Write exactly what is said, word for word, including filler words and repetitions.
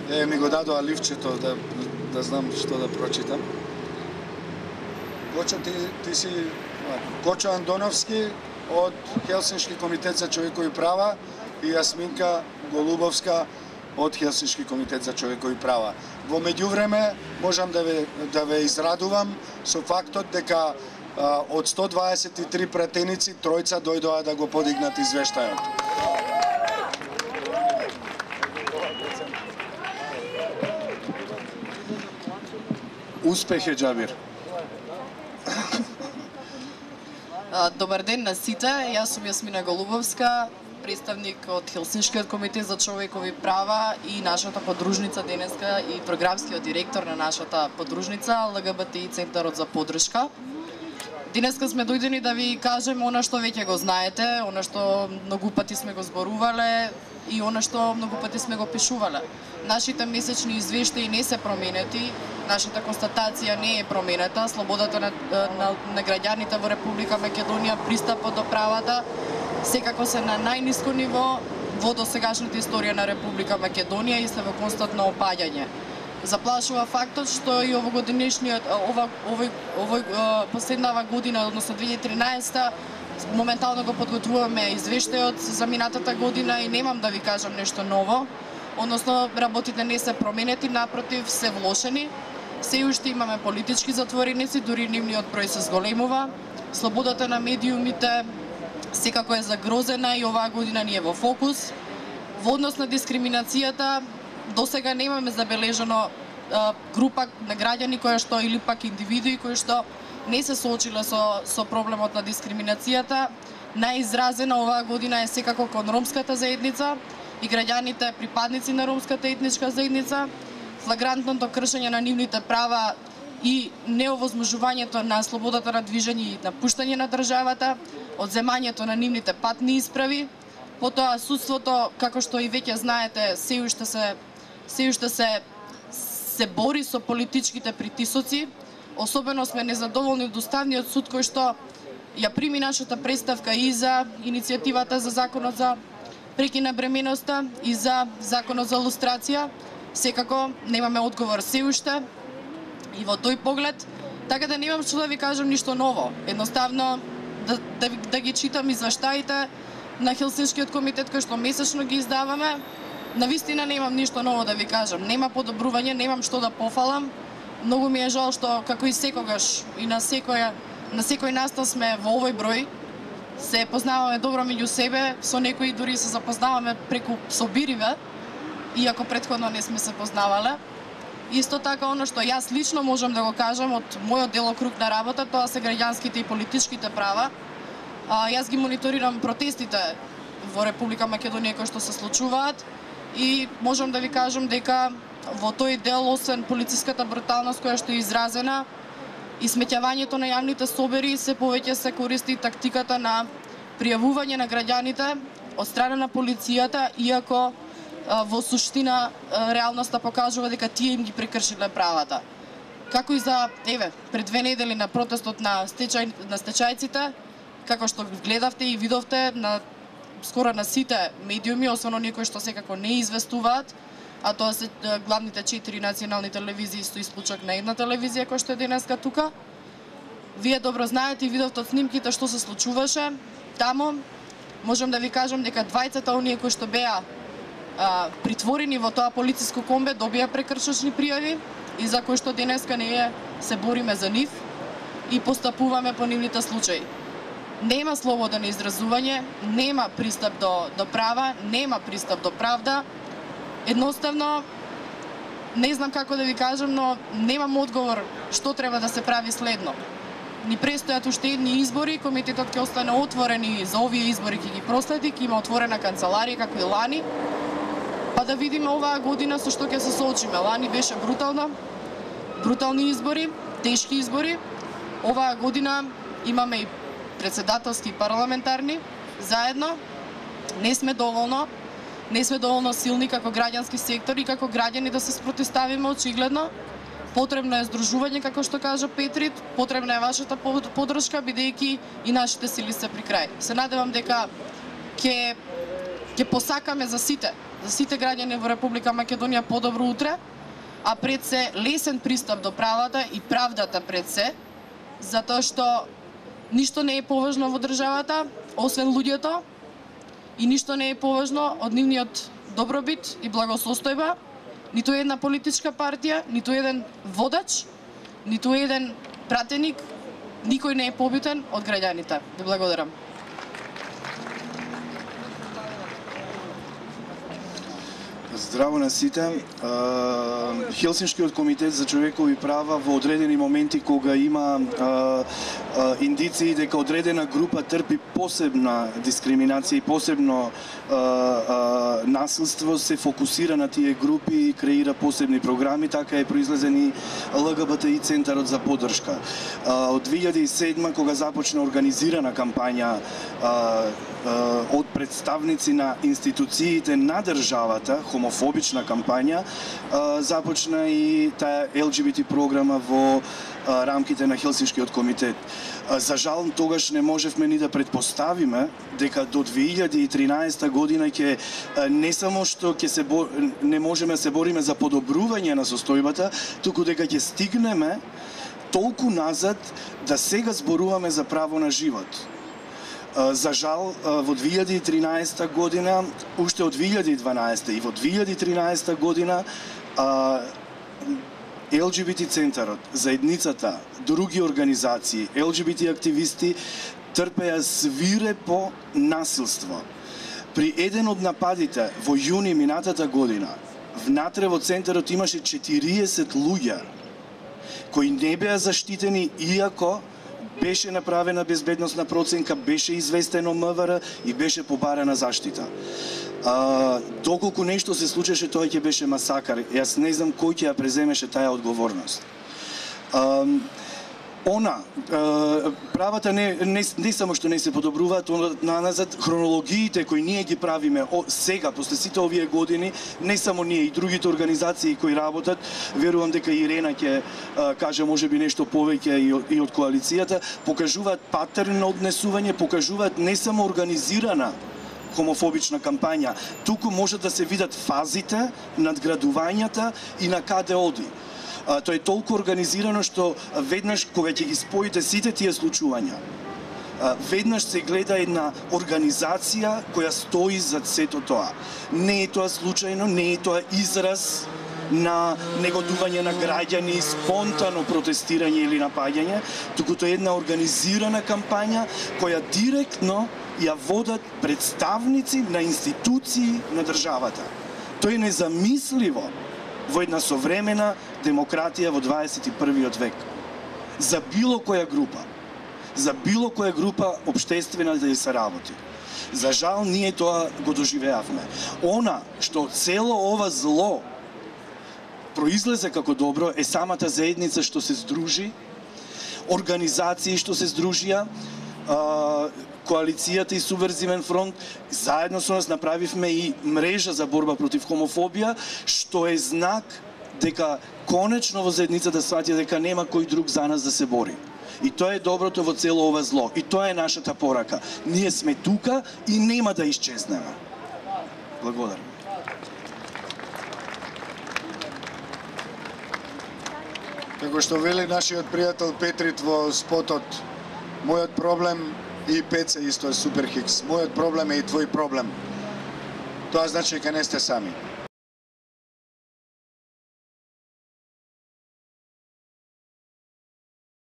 Е, ми го дадоа ливчето да, да знам што да прочитам. Кочо, ти, ти си Кочо Андоновски од Хелсиншки комитет за човекови права и Јасминка Голубовска од Хелсиншки комитет за човекови права. Во меѓувреме можам да ве, да ве израдувам со фактот дека а, од сто дваесет и три пратеници тројца дојдоа да го подигнат извештајот. Успех е, Џабир. Добар ден на сите, јас сум Јасмина Голубовска, представник од Хелсиншкиот комитет за човекови права и нашата подружница денеска и програмскиот директор на нашата подружница ЛГБТИ Центарот за поддршка. Денеска сме дојдени да ви кажем она што веќе го знаете, она што многу пати сме го зборувале и она што многу пати сме го пишувале. Нашите месечни извештаи не се променети, нашата констатација не е променета, слободата на, на, на граѓаните во Република Македонија, пристапот до правата, секако се на најниско ниво во досегашната историја на Република Македонија и се во константно опаѓање. Заплашува фактот што и овогодишниот ова овој овој последнава година, односно две илјади и тринаесета, моментално го подготвуваме извештајот за минатата година и немам да ви кажам нешто ново. Односно, работите не се променети, напротив, се влошени. Се уште имаме политички затвореници, дури нивниот број се зголемува. Слободата на медиумите секако е загрозена и оваа година ни е во фокус. Во однос на дискриминацијата, досега немаме забележано а, група на граѓани која што или пак индивидуи кои што не се соочиле со со проблемот на дискриминацијата. Најизразена оваа година е секако кон ромската заедница и граѓаните припадници на ромската етничка заедница. Флагрантното кршење на нивните права и неовозможувањето на слободата на движење и напуштање на државата, одземањето на нивните патни исправи, потоа судството, како што и веќе знаете, се уште се се уште се се бори со политичките притисоци. Особено сме незадоволни од Уставниот суд кој што ја прими нашата представка и за иницијативата за законот за прекина бременоста и за законот за лустрација. Секако немаме одговор се уште и во тој поглед, така да немам што да ви кажам ништо ново. Едноставно да, да, да ги читам извештаите на Хелсиншкиот комитет кој што месечно ги издаваме. Навистина немам ништо ново да ви кажам. Нема подобрување, немам што да пофалам. Многу ми е жал што како и секогаш и на секоја на секој настан сме во овој број. Се познаваме добро меѓу себе, со некои дури се запознаваме преку собириве, иако претходно не сме се познавале. Исто така, оно што јас лично можам да го кажам од мојот делокруг на работа, тоа се граѓанските и политичките права. А, јас ги мониторирам протестите во Република Македонија кои што се случуваат и можам да ви кажам дека во тој дел, освен полициската бруталност која што е изразена и смеќавањето на јавните собери, се повеќе се користи тактиката на пријавување на граѓаните од страна на полицијата, иако во суштина реалноста покажува дека тие им ги прекршиле правата. Како и за, еве, пред две недели на протестот на стечај, на стечајците, како што гледавте и видовте на скоро на сите медиуми, освен оние кои што секако не известуваат, а тоа се главните четири национални телевизии со исклучок на една телевизија која што е денеска тука. Вие добро знаете и видовте од снимките што се случуваше таму. Можам да ви кажам дека двајцата оние кои што беа а, притворени во тоа полициско комбе добија прекршочни пријави и за кои што денеска ние се бориме за нив и постапуваме по нивните случаи. Нема слобода на изразување, нема пристап до, до права, нема пристап до правда. Едноставно, не знам како да ви кажам, но немам одговор што треба да се прави следно. Ни престојат уште едни избори, комитетот ќе остане отворен и за овие избори ќе ги проследи, ќе има отворена канцеларија како и лани, па да видиме оваа година со што ќе се соочиме. Лани беше брутално, брутални избори, тешки избори. Оваа година имаме и председателски и парламентарни заедно. Не сме доволно, не сме доволно силни како граѓански сектор и како граѓани да се спротивставиме очигледно. Потребно е здружување, како што кажа Петрит, потребна е вашата поддршка, бидејќи и нашите сили се при крај. Се надевам дека ќе ќе посакаме за сите за сите граѓани во Република Македонија подобро утре, а пред се лесен пристап до правата и правдата пред се, затоа што ништо не е поважно во државата, освен луѓето, и ништо не е поважно од нивниот добробит и благосостојба, ниту една политичка партија, ниту еден водач, ниту еден пратеник, никој не е побитен од граѓаните. Ви благодарам. Здраво на сите. Хелсиншкиот комитет за човекови права во одредени моменти кога има индиции дека одредена група трпи посебна дискриминација и посебно насилство, се фокусира на тие групи и креира посебни програми, така е произлезен и ЛГБТИ центарот за поддршка. Од две илјади и седма кога започна организирана кампања од представници на институциите на државата, хомофобична кампања, започна и таа Ел Џи Би Ти програма во рамките на Хелсиншкиот комитет. За жал, тогаш не можевме ни да предпоставиме дека до две илјади и тринаесета година ќе не само што ќе се бо... не можеме да се бориме за подобрување на состојбата, туку дека ќе стигнеме толку назад да сега зборуваме за право на живот. За жал, во две илјади и тринаесета година, уште од две илјади и дванаесета и во две илјади и тринаесета година, Ел Џи Би Ти центарот, заедницата, други организации, Ел Џи Би Ти активисти трпеа свирепо насилство. При еден од нападите во јуни минатата година, внатре во центарот имаше четириесет луѓе кои не беа заштитени, иако беше направена безбедносна проценка, беше известено М В Р и беше побарана заштита. А, доколку нешто се случеше, тоа ќе беше масакар. Јас не знам кој ќе ја преземеше таа одговорност. А, она, а, правата не, не, не само што не се подобруваат, на назад хронологиите кои ние ги правиме о, сега, после сите овие години, не само ние, и другите организации кои работат, верувам дека Ирена ќе а, каже можеби нешто повеќе и, и од коалицијата, покажуваат патерн на однесување, покажуваат не само организирана хомофобична кампања, туку можат да се видат фазите, надградувањата и на каде оди. А, тоа е толку организирано што веднаш кога ќе ги споите сите тие случувања, а, веднаш се гледа една организација која стои зад сето тоа. Не е тоа случајно, не е тоа израз на негодување на граѓани, спонтано протестирање или напаѓање, туку тоа е една организирана кампања која директно ја водат представници на институции на државата. Тоа е незамисливо во една современа демократија во дваесет и првиот век. За било која група, за било која група општествена да се работи. За жал, ние тоа го доживеавме. Она што цело ова зло произлезе како добро е самата заедница што се здружи, организации што се здружија, коалицијата и Субверзивен фронт, заедно со нас направивме и мрежа за борба против хомофобија, што е знак дека конечно во заедницата сваќа дека нема кој друг за нас да се бори. И тоа е доброто во цело ова зло. И тоа е нашата порака. Ние сме тука и нема да исчезнеме. Благодарам. Како што вели нашиот пријател Петрит во спотот, мојот проблем и Пеце исто е Супер Хикс. Мојот проблем е и твој проблем. Тоа значи дека не сте сами.